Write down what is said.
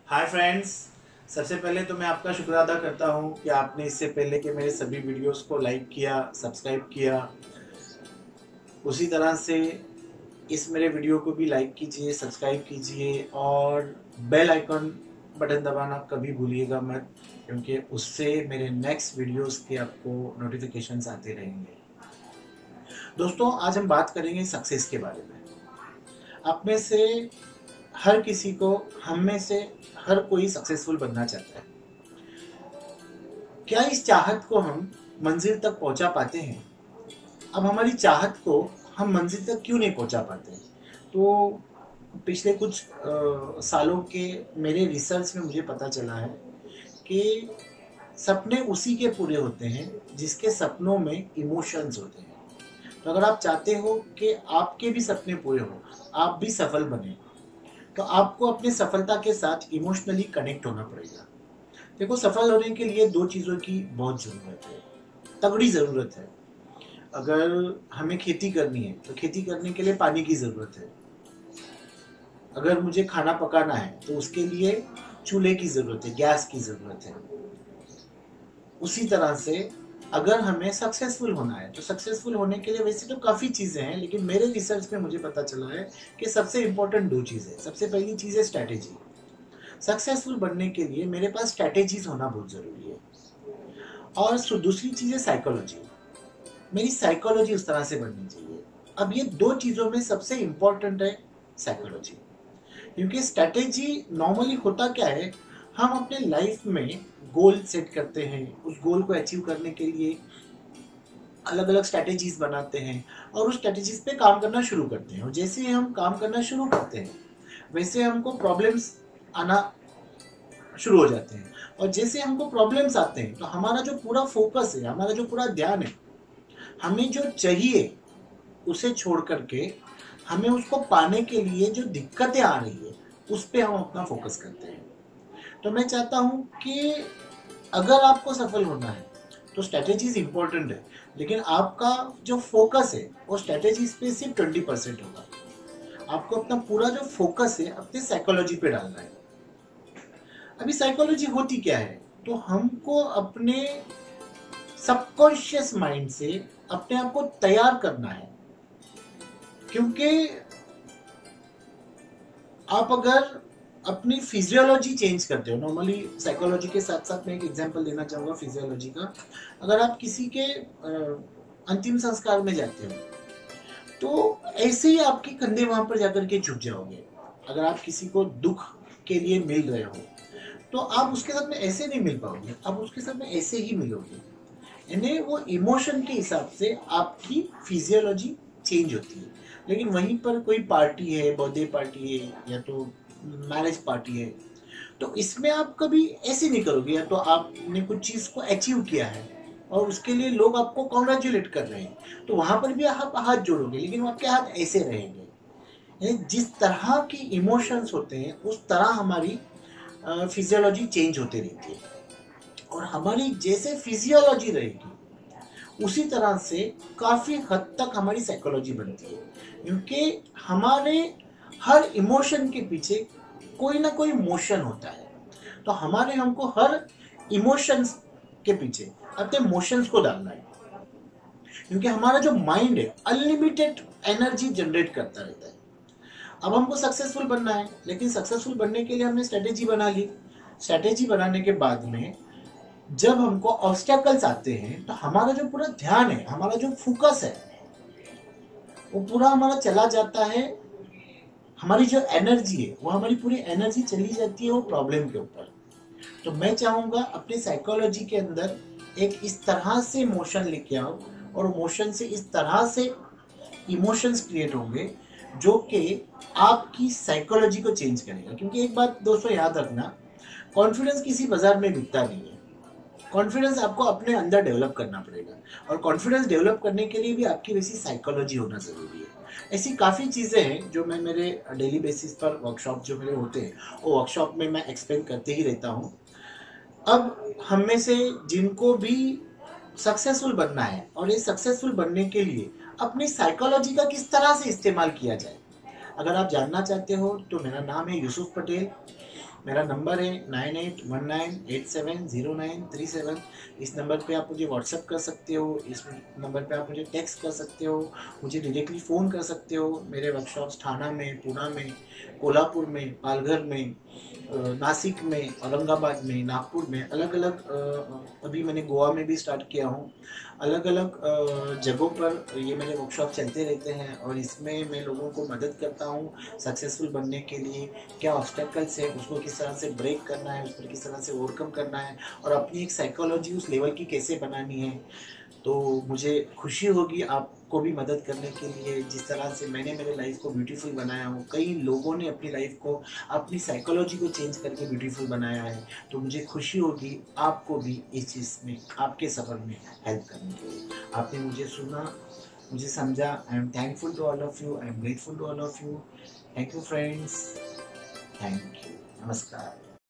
Hi friends. सबसे पहले तो मैं आपका शुक्र अदा करता हूँ कि आपने इससे पहले के मेरे सभी वीडियोस को लाइक किया, सब्सक्राइब किया। उसी तरह से इस मेरे वीडियो को भी लाइक कीजिए, सब्सक्राइब कीजिए और बेल आइकन बटन दबाना कभी भूलिएगा मत, क्योंकि उससे मेरे नेक्स्ट वीडियोस के आपको नोटिफिकेशंस आते रहेंगे। दोस्तों, आज हम बात करेंगे सक्सेस के बारे में। आप में से हर किसी को, हम में से हर कोई सक्सेसफुल बनना चाहता है। क्या इस चाहत को हम मंजिल तक पहुंचा पाते हैं? अब हमारी चाहत को हम मंजिल तक क्यों नहीं पहुंचा पाते? तो पिछले कुछ सालों के मेरे रिसर्च में मुझे पता चला है कि सपने उसी के पूरे होते हैं जिसके सपनों में इमोशंस होते हैं। तो अगर आप चाहते हो कि आपके भी सपने पूरे हो, आप भी सफल बने, तो आपको अपनी सफलता के साथ इमोशनली कनेक्ट होना पड़ेगा। देखो, सफल होने के लिए दो चीज़ों की बहुत ज़रूरत है, तगड़ी ज़रूरत है। अगर हमें खेती करनी है तो खेती करने के लिए पानी की ज़रूरत है। अगर मुझे खाना पकाना है तो उसके लिए चूल्हे की ज़रूरत है, गैस की ज़रूरत है। उसी तरह से अगर हमें सक्सेसफुल होना है तो सक्सेसफुल होने के लिए वैसे तो काफ़ी चीज़ें हैं, लेकिन मेरे रिसर्च में मुझे पता चला है कि सबसे इम्पोर्टेंट दो चीज़ें। सबसे पहली चीज़ है स्ट्रैटेजी। सक्सेसफुल बनने के लिए मेरे पास स्ट्रैटेजीज होना बहुत ज़रूरी है। और दूसरी चीज़ है साइकोलॉजी। मेरी साइकोलॉजी उस तरह से बननी चाहिए। अब ये दो चीज़ों में सबसे इम्पोर्टेंट है साइकोलॉजी, क्योंकि स्ट्रैटेजी नॉर्मली होता क्या है, हम अपने लाइफ में गोल सेट करते हैं, उस गोल को अचीव करने के लिए अलग अलग स्ट्रैटेजीज बनाते हैं और उस स्ट्रैटेजीज पे काम करना शुरू करते हैं। और जैसे ही हम काम करना शुरू करते हैं वैसे हमको प्रॉब्लम्स आना शुरू हो जाते हैं। और जैसे हमको प्रॉब्लम्स आते हैं तो हमारा जो पूरा फोकस है, हमारा जो पूरा ध्यान है, हमें जो चाहिए उसे छोड़ करके हमें उसको पाने के लिए जो दिक्कतें आ रही है उस पर हम अपना फोकस करते हैं। तो मैं चाहता हूं कि अगर आपको सफल होना है तो स्ट्रेटेजीज इंपॉर्टेंट है, लेकिन आपका जो फोकस है वो स्ट्रेटेजीज पे सिर्फ 20% होगा। आपको अपना पूरा जो फोकस है अपने साइकोलॉजी पे डालना है। अभी साइकोलॉजी होती क्या है? तो हमको अपने सबकॉन्शियस माइंड से अपने आप को तैयार करना है, क्योंकि आप अगर अपनी फिजियोलॉजी चेंज करते हो, नॉर्मली साइकोलॉजी के साथ साथ मैं एक एग्जांपल देना चाहूँगा फिजियोलॉजी का। अगर आप किसी के अंतिम संस्कार में जाते हो तो ऐसे ही आपके कंधे वहां पर जाकर के झुक जाओगे। अगर आप किसी को दुख के लिए मिल रहे हो तो आप उसके साथ में ऐसे नहीं मिल पाओगे, आप उसके साथ में ऐसे ही मिलोगे। यानी वो इमोशन के हिसाब से आपकी फिजियोलॉजी चेंज होती है। लेकिन वहीं पर कोई पार्टी है, बर्थडे पार्टी है या तो मैरिज पार्टी है, तो इसमें आप कभी ऐसे नहीं करोगे। या तो आपने कुछ चीज़ को अचीव किया है और उसके लिए लोग आपको कॉन्ग्रेचुलेट कर रहे हैं, तो वहां पर भी आप हाथ जोड़ोगे, लेकिन आपके हाथ ऐसे रहेंगे। यानी जिस तरह की इमोशंस होते हैं उस तरह हमारी फिजियोलॉजी चेंज होती रहती है। और हमारी जैसे फिजियोलॉजी रहेगी उसी तरह से काफ़ी हद तक हमारी साइकोलॉजी बनती है, क्योंकि हमारे हर इमोशन के पीछे कोई ना कोई मोशन होता है। तो हमको हर इमोशंस के पीछे अपने मोशंस को डालना है, क्योंकि हमारा जो माइंड है अनलिमिटेड एनर्जी जनरेट करता रहता है। अब हमको सक्सेसफुल बनना है, लेकिन सक्सेसफुल बनने के लिए हमने स्ट्रेटेजी बना ली। स्ट्रेटेजी बनाने के बाद में जब हमको ऑब्स्टेकल्स आते हैं तो हमारा जो पूरा ध्यान है, हमारा जो फोकस है, वो पूरा हमारा चला जाता है। हमारी जो एनर्जी है वो हमारी पूरी एनर्जी चली जाती है वो प्रॉब्लम के ऊपर। तो मैं चाहूँगा अपने साइकोलॉजी के अंदर एक इस तरह से मोशन लेके आओ, और मोशन से इस तरह से इमोशंस क्रिएट होंगे जो कि आपकी साइकोलॉजी को चेंज करेगा। क्योंकि एक बात दोस्तों याद रखना, कॉन्फिडेंस किसी बाजार में बिकता नहीं है। कॉन्फिडेंस आपको अपने अंदर डेवलप करना पड़ेगा, और कॉन्फिडेंस डेवलप करने के लिए भी आपकी वैसी साइकोलॉजी होना ज़रूरी है। ऐसी काफ़ी चीज़ें हैं जो मैं मेरे डेली बेसिस पर वर्कशॉप जो मेरे होते हैं वो वर्कशॉप में मैं एक्सप्लेन करते ही रहता हूँ। अब हम में से जिनको भी सक्सेसफुल बनना है और ये सक्सेसफुल बनने के लिए अपनी साइकोलॉजी का किस तरह से इस्तेमाल किया जाए, अगर आप जानना चाहते हो तो मेरा नाम है यूसुफ पटेल। मेरा नंबर है 9819870937। इस नंबर पे आप मुझे व्हाट्सअप कर सकते हो, इस नंबर पे आप मुझे टेक्स्ट कर सकते हो, मुझे डायरेक्टली फ़ोन कर सकते हो। मेरे वर्कशॉप्स ठाणा में, पूना में, कोल्हापुर में, पालघर में, नासिक में, औरंगाबाद में, नागपुर में, अलग अलग, अभी मैंने गोवा में भी स्टार्ट किया हूँ। अलग अलग जगहों पर ये मेरे वर्कशॉप चलते रहते हैं और इसमें मैं लोगों को मदद करता हूँ सक्सेसफुल बनने के लिए। क्या ऑब्स्टेकल्स है उसको किस तरह से ब्रेक करना है, उस पर किस तरह से ओवरकम करना है और अपनी एक साइकोलॉजी उस लेवल की कैसे बनानी है। तो मुझे खुशी होगी आपको भी मदद करने के लिए। जिस तरह से मैंने मेरे लाइफ को ब्यूटीफुल बनाया हो, कई लोगों ने अपनी लाइफ को, अपनी साइकोलॉजी को चेंज करके ब्यूटीफुल बनाया है। तो मुझे खुशी होगी आपको भी इस चीज़ में, आपके सफ़र में हेल्प करने के लिए। आपने मुझे सुना, मुझे समझा। I am thankful to all of you, I am grateful to all of you. Thank you friends, thank you, नमस्कार।